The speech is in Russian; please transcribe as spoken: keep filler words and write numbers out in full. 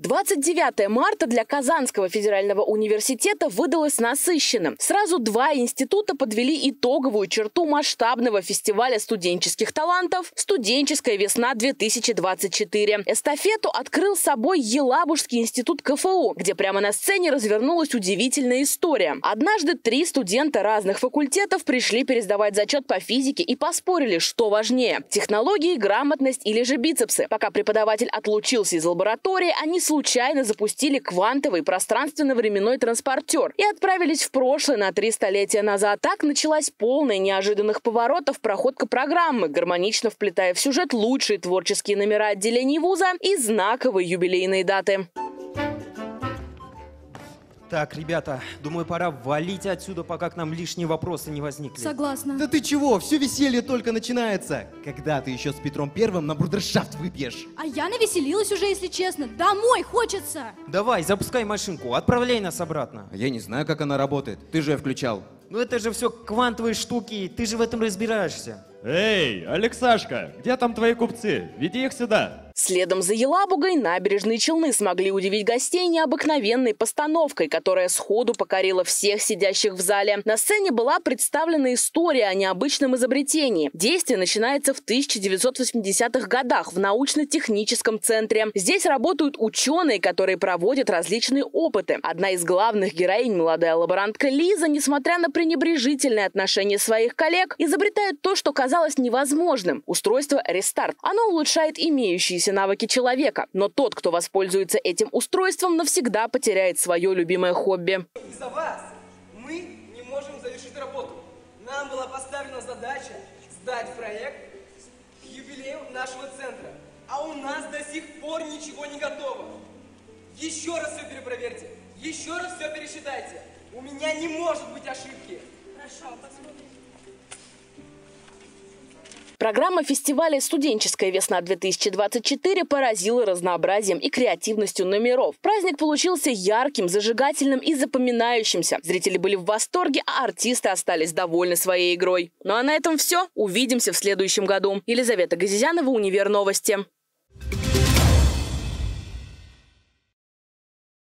двадцать девятое марта для Казанского федерального университета выдалось насыщенным. Сразу два института подвели итоговую черту масштабного фестиваля студенческих талантов «Студенческая весна-две тысячи двадцать четыре». Эстафету открыл собой Елабужский институт ка эф у, где прямо на сцене развернулась удивительная история. Однажды три студента разных факультетов пришли пересдавать зачет по физике и поспорили, что важнее – технологии, грамотность или же бицепсы. Пока преподаватель отлучился из лаборатории, они случайно запустили квантовый пространственно-временной транспортер и отправились в прошлое на три столетия назад. Так началась полная неожиданных поворотов проходка программы, гармонично вплетая в сюжет лучшие творческие номера отделений вуза и знаковые юбилейные даты. Так, ребята, думаю, пора валить отсюда, пока к нам лишние вопросы не возникли. Согласна. Да ты чего? Все веселье только начинается. Когда ты еще с Петром Первым на брудершафт выпьешь? А я навеселилась уже, если честно. Домой хочется. Давай, запускай машинку, отправляй нас обратно. Я не знаю, как она работает. Ты же ее включал. Ну это же все квантовые штуки, ты же в этом разбираешься. Эй, Алексашка, где там твои купцы? Веди их сюда. Следом за Елабугой набережные Челны смогли удивить гостей необыкновенной постановкой, которая сходу покорила всех сидящих в зале. На сцене была представлена история о необычном изобретении. Действие начинается в тысяча девятьсот восьмидесятых годах в научно-техническом центре. Здесь работают ученые, которые проводят различные опыты. Одна из главных героинь, молодая лаборантка Лиза, несмотря на пренебрежительное отношение своих коллег, изобретает то, что казалось невозможным – устройство «Рестарт». Оно улучшает имеющиеся навыки человека, но тот, кто воспользуется этим устройством, навсегда потеряет свое любимое хобби. Из-за вас мы не можем завершить работу. Нам была поставлена задача сдать проект к юбилею нашего центра, а у нас до сих пор ничего не готово. Еще раз все перепроверьте, еще раз все пересчитайте. У меня не может быть ошибки. Хорошо, посмотрим. Программа фестиваля «Студенческая весна-две тысячи двадцать четыре» поразила разнообразием и креативностью номеров. Праздник получился ярким, зажигательным и запоминающимся. Зрители были в восторге, а артисты остались довольны своей игрой. Ну а на этом все. Увидимся в следующем году. Елизавета Газизянова, Универ Новости.